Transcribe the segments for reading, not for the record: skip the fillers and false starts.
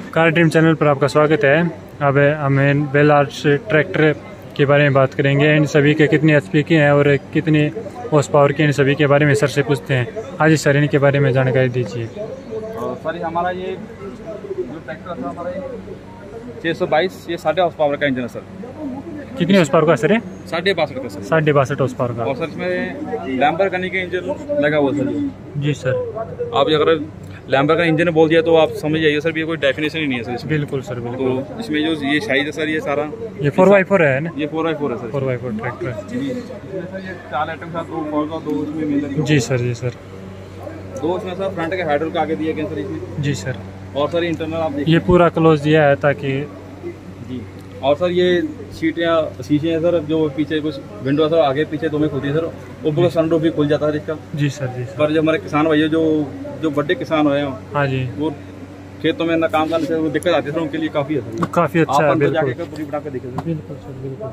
Car dream channel पर आपका स्वागत है। अब हमें बेल आर्च ट्रैक्टर के बारे में बात करेंगे। इन सभी के कितनी एचपी की हैं और कितनी हॉर्स पावर के, इन सभी के बारे में सर से पूछते हैं। आज सर इनके बारे में जानकारी दीजिए। सर हमारा ये जो ट्रैक्टर था हमारा 622, ये 6.5 हॉर्स पावर का इंजन है सर। कितनी हॉर्स पावर का सर है? 62.5 का सर। 62.5 हॉर्स पावर का। और सर इसमें लैम्बोर्गिनी का इंजन लगा हुआ सर। जी सर। आप अगर लैम्बोर्गिनी इंजन बोल दिया तो आप समझ जाइए सर, ये कोई डेफिनेशन ही नहीं है सर इसमें। बिल्कुल सर, बिल्कुल। तो इसमें जो ये साइज है सर, ये सारा ये 4x4 है ना? ये 4x4 है सर। 4x4 ट्रैक्टर जी। इसमें सर ये 4 आइटम था, 2 इसमें मिल। जी सर, जी सर। 2 इसमें सर फ्रंट के हाइड्रोल का आगे दिया गया सर इसमें। जी सर। और सर इंटरनल आप देखिए, ये पूरा क्लोज दिया है ताकि जी। और सर ये सीट या शीशे हैं सर, जो पीछे कुछ विंडो है सर, आगे पीछे दो में खुलती है सर। ऊपर का सनरूफ भी खुल जाता है इसका। जी सर, जी सर। पर जो हमारे किसान भैया जो बड़े किसान हुए हैं, हाँ जी, वो खेतों में ना काम करने से वो दिक्कत आती है सर, उनके लिए काफ़ी है सर। काफ़ी अच्छा है। बिल्कुल पूरी बना के देखिए सर। बिल्कुल सर, बिल्कुल।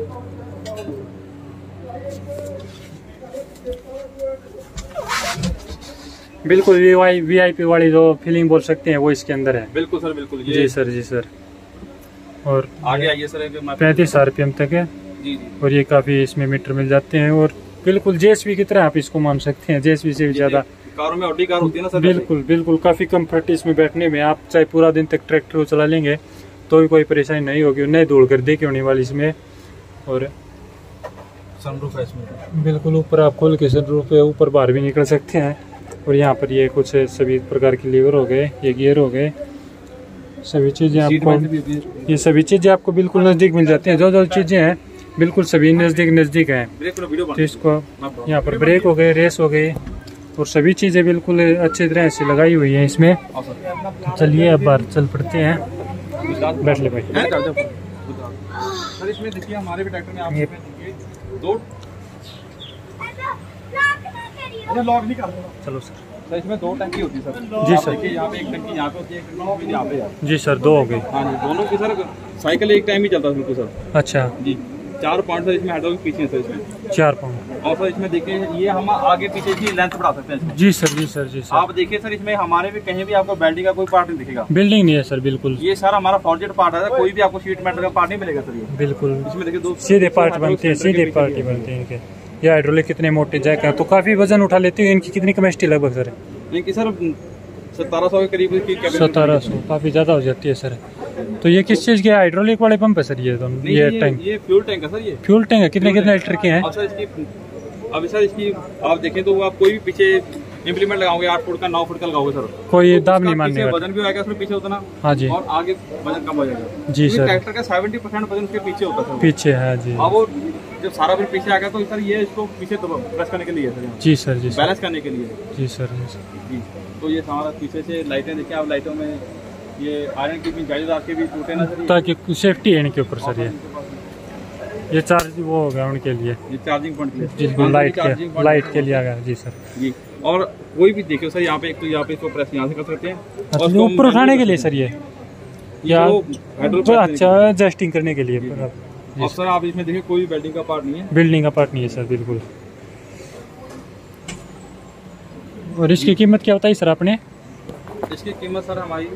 बिल्कुल वीआईपी वाली जो फीलिंग बोल सकते हैं वो इसके अंदर है। बिल्कुल सर, बिल्कुल। ये जी सर, जी सर। और आगे आइए सर। 35 RPM तक है। जी जी। और ये काफ़ी इसमें मीटर मिल जाते हैं और बिल्कुल जेएसवी की तरह आप इसको मान सकते हैं। जेएसवी से भी ज़्यादा कारों में ऑडी कार होती है ना सर। बिल्कुल बिल्कुल। काफ़ी कम्फर्ट इसमें बैठने में। आप चाहे पूरा दिन तक ट्रैक्टर को चला लेंगे तो भी कोई परेशानी नहीं होगी। नए धूल कर दे के होने वाली इसमें। और सनरूफ है इसमें। बिल्कुल ऊपर आप खोल के सनरूफ पे ऊपर बाहर भी निकल सकते हैं। और यहाँ पर ये कुछ सभी प्रकार के लीवर हो गए, ये गियर हो गए, सभी चीज़ें आपको, ये सभी चीज़ें आपको बिल्कुल नज़दीक मिल जाती हैं। जो चीज़ें हैं बिल्कुल सभी नज़दीक हैं। तो इसको यहाँ पर ब्रेक हो गए, रेस हो गई और सभी चीज़ें बिल्कुल अच्छी तरह से लगाई हुई हैं इसमें। चलिए अब बाहर चल पड़ते हैं। बैठ ले भाई। सर इसमें देखिए हमारे भी ट्रैक्टर में आप देखिए 2 लॉक नहीं कर। चलो सर। सर इसमें 2 टंकी होती है सर। जी सर। देखिए यहाँ पे एक टंकी यहाँ पे होती है, एक टंकी यहाँ पे है। जी सर, 2 हो गई। हाँ जी, दोनों की सर साइकिल एक टाइम ही चलता है बिल्कुल सर। अच्छा जी। 4 पॉइंट सर इसमें हाइड्रोलिक पीछे है सर इसमें। 4 पाउंड। और सर इसमें देखिए ये हम आगे पीछे की लेंथ बढ़ा सकते हैं इसमें। जी सर, जी सर, जी सर। आप देखिए सर, इसमें हमारे भी कहीं भी आपको वेल्डिंग का कोई पार्ट नहीं दिखेगा। बिल्डिंग नहीं है सर, बिल्कुल। ये सारा हमारा फॉर्जेट पार्ट है, कोई भी आपको शीट मेटल का पार्ट नहीं मिलेगा सर। ये बिल्कुल इसमें देखिए 2 सीधे पार्ट बनते हैं, सीधे पार्ट ही बनते हैं इनके। ये हाइड्रोलिक कितने मोटे जैक हैं तो काफ़ी वजन उठा लेती है। इनकी कितनी कैपेसिटी लगभग सर? इनकी सर 1700 के करीब की कैपेसिटी। 1700 काफ़ी ज़्यादा हो जाती है सर। तो ये किस चीज़ के हाइड्रोलिक वाले पंप है सर? ये दोनों ये टैंक, ये फ्यूल टैंक है सर। ये फ्यूल टैंक है। कितने लीटर के हैं? अब सर इसकी आप देखें तो आप कोई भी पीछे इम्प्लीमेंट लगाओगे 8 फुट का, 9 फुट का लगाओगे सर, कोई दाब नहीं मानने वाला। वजन भी होगा उसमें पीछे उतना। हाँ जी। और आगे वजन कम हो जाएगा। जी सर। ट्रैक्टर का 70% वजन उसके पीछे होता है। पीछे है जी। अब वो जब सारा फिर पीछे आ गया तो सर ये इसको पीछे प्रेस करने के लिए सर। जी सर, जी सर। बैलेंस करने के लिए। जी सर, जी। तो ये हमारा पीछे से लाइटें देखिए आप, लाइटों में ये आयरन की भी जाली डाल के भी टूटे ना सर, ताकि सेफ्टी है इनके ऊपर सर। ये चार्ज वो हो गया उनके लिए, ये चार्जिंग पॉइंट के लिए, जिसको लाइट के लिए आ गया। जी सर, जी। और कोई भी देखियो सर, यहाँ पे एक तो यहाँ पे इसको प्रेस यहाँ से कर सकते हैं। अच्छा, ऊपर उठाने के लिए सर ये या अच्छा एडजस्टिंग करने के लिए। और सर आप इसमें देखिए कोई वेल्डिंग का पार्ट नहीं है। बिल्डिंग का पार्ट नहीं है सर, बिल्कुल। और इसकी कीमत क्या बताई सर आपने? इसकी कीमत सर हमारी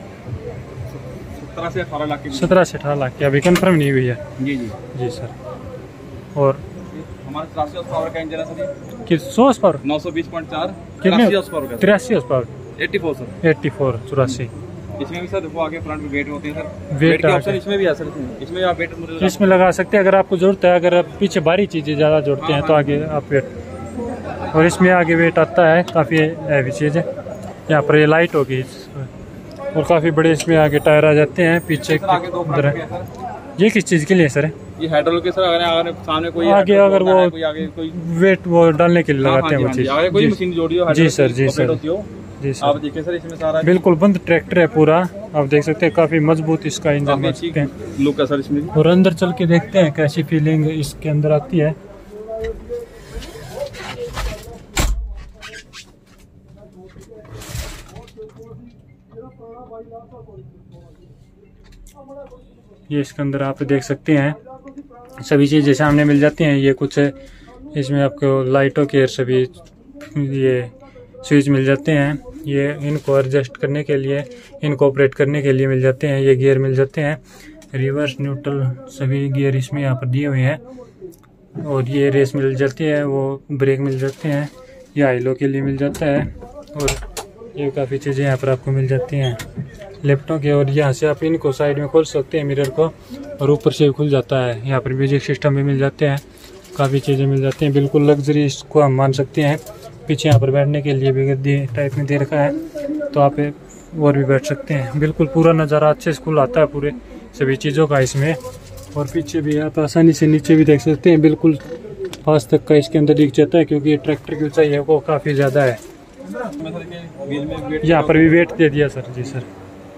17 से 18 लाख की। 17 से 18 लाख की अभी कंफर्म नहीं हुई है। जी जी जी सर। और हमारा 83 हॉर्स पावर का इंजन है सर। ये कि 100 हॉर्स पावर 920.4 कितने? 83 हॉर्स पावर का। 83 हॉर्स पावर 84 सर। 84 इसमें भी सर देखो आगे फ्रंट में वेट होते हैं सर। वेट के ऑप्शन इसमें भी है सर। इसमें आप वेट इसमें लगा सकते हैं अगर आपको जरूरत है। अगर आप पीछे भारी चीजें ज्यादा जोड़ते हैं तो आगे आप वेट, और इसमें आगे वेट आता है। काफी हैवी चीज है। यहाँ पर ये लाइट होगी और काफी बड़े इसमें आगे टायर आ जाते हैं पीछे। ये किस चीज के लिए सर? ये हाइड्रोलिक के सर, अगर सामने कोई आगे अगर वो कोई वेट वो डालने के लिए लगाते हैं वो चीज। कोई मशीन जोड़ी हो। जी सर, जी सर, जी सर। आप देखिए सर इसमें सारा बिल्कुल बंद ट्रैक्टर है पूरा। आप देख सकते हैं काफी मजबूत इसका इंजन है। लुक है सर इसमें। और अंदर चल के देखते हैं कैसी फीलिंग इसके अंदर आती है। ये इसके अंदर आप देख सकते हैं सभी चीज़ें सामने मिल जाती हैं। ये कुछ इसमें आपको लाइटों के सभी ये स्विच मिल जाते हैं। ये इनको एडजस्ट करने के लिए, इनको ऑपरेट करने के लिए मिल जाते हैं। ये गियर मिल जाते हैं, रिवर्स न्यूट्रल सभी गियर इसमें यहाँ पर दिए हुए हैं। और ये रेस मिल जाती है, वो ब्रेक मिल जाते हैं, ये हाई लो के लिए मिल जाता है। और ये काफ़ी चीज़ें यहाँ पर आपको मिल जाती हैं लैपटॉप के। और यहाँ से आप इनको साइड में खोल सकते हैं मिरर को, और ऊपर से भी खुल जाता है। यहाँ पर म्यूजिक सिस्टम भी मिल जाते हैं, काफ़ी चीज़ें मिल जाती हैं, बिल्कुल लग्जरी इसको हम मान सकते हैं। पीछे यहाँ पर बैठने के लिए भी गद्दी टाइप में दे रखा है, तो आप और भी बैठ सकते हैं। बिल्कुल पूरा नज़ारा अच्छे से खुल आता है पूरे सभी चीज़ों का इसमें। और पीछे भी आप आसानी से नीचे भी देख सकते हैं, बिल्कुल पास तक का इसके अंदर दिख जाता है, क्योंकि ये ट्रैक्टर की ऊंचाई है वो काफ़ी ज़्यादा है। यहाँ पर भी वेट दे दिया सर। जी सर,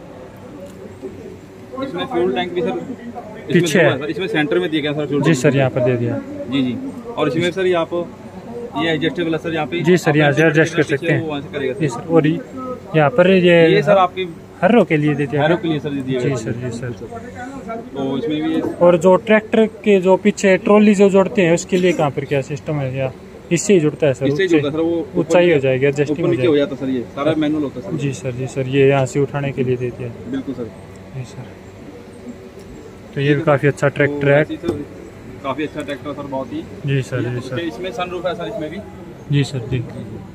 इसमें फ्यूल टैंक भी सर पीछे है, इसमें सेंटर में दिया गया सर फ्यूल। जी सर, यहाँ पर दे दिया। जी जी। और इसमें सर ये आप ये एडजस्टेबल है सर, यहाँ पे जी सर, यहाँ से एडजस्ट कर सकते हैं। जी सर, और यहाँ पर ये सर आपकी हर रो के लिए देते हैं। हर रो के लिए सर दिया जी सर, जी सर। तो इसमें भी और जो ट्रैक्टर के जो पीछे ट्रॉली जो जोड़ते हैं उसके लिए कहाँ पर क्या सिस्टम है, या इससे ही जुड़ता है सर? इससे जुड़ता है सर, वो ऊंचाई हो जाएगी, एडजस्टिंग हो जाता है सर। ये सारा मैनुअल होता है सर। जी सर, जी सर, ये यहाँ से उठाने के लिए देते हैं। बिल्कुल सर। जी सर, तो ये भी काफ़ी अच्छा ट्रैक्टर है। काफ़ी अच्छा ट्रैक्टर सर, बहुत ही। जी सर, जी सर। इसमें सनरूफ है सर, इसमें भी। जी सर, जी।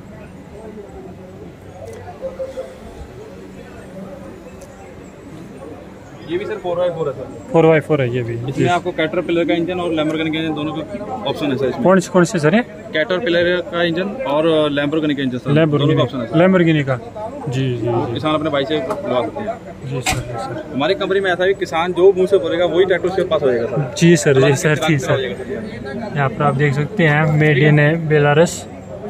ये भी सर 4x4 है सर। 4x4 है ये भी। इसमें आपको कैटरपिलर का इंजन और लैम्बोर्गिनी का इंजन दोनों का ऑप्शन है सर इसमें। कौन से सर? कैटरपिलर का इंजन और लैम्बोर्गिनी का इंजन सर, दोनों का ऑप्शन है। लैम्बोर्गिनी का। जी जी। किसान अपने भाई से लगा सकते हैं। जी सर, जी सर। हमारी कंपनी में ऐसा है कि किसान जो मुंह से बोलेगा वही ट्रैक्टर उसके पास हो जाएगा सर। जी सर, जी सर, जी सर। यहाँ पर आप देख सकते हैं made in Belarus.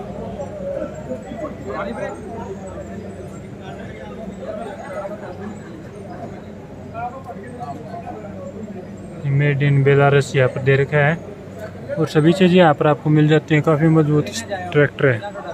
Made in Belarus यहाँ पर दे रखा है, और सभी चीज़ें यहाँ पर आपको मिल जाती हैं। काफ़ी मजबूत ट्रैक्टर है।